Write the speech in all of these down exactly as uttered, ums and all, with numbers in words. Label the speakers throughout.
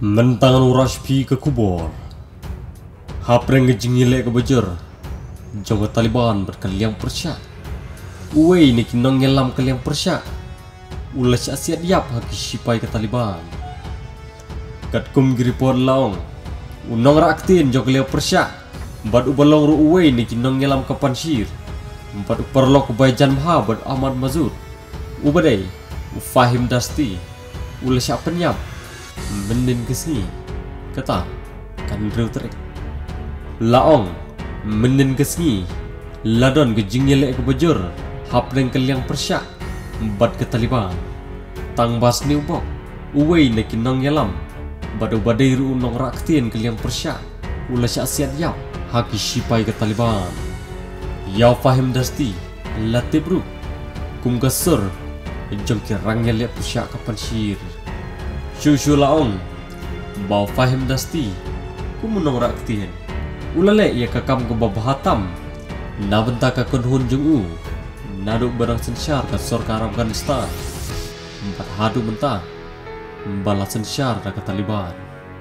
Speaker 1: Mentangan uras pi ke kubur. Hapreng ngejingile ke bejer. Jongo Taliban berkaliang persyak. Uwe ni kinong ngelam kaliang persyak. Ulas asiat yap haki sipai ke Taliban. Kat kum giripor laong. Unong raktin jo kaliang persyak. Bad ubalong ru uwe ni kinong ngelam ke pansir. Bad uparlok bajan maha bad Ahmad Mazud. Ubadai Ufahim Dasti. Ulas penyap. Mendin kesini kata kan rew trek laong mendin kesini ladon gejing yelek ke bejur hapleng keliang persyak bad ke Taliban tang bas ni ubok uwei nekin nong yalam badu badai ru nong raktin keliang persyak ulas asiat yap haki sipai ke Taliban yau fahim dasti latibru kum gasur jong kirang yelek persyak kapan sir Shushu laong bau fahim dasti ku menong raktian ulale ia kakam ke babahatam na benta ka kunhun jung u naduk barang sensyar ka sor ka Afghanistan empat hadu benta balas sensyar ka Taliban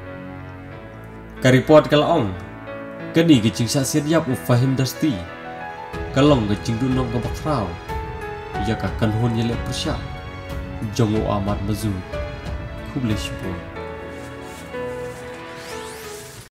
Speaker 1: ka report ka laong kani gecing saksiat yap u fahim dasti kalong gecing dunong ka bakrau ia ka kunhun yele persyak jongo Ahmad Mazud Publish book.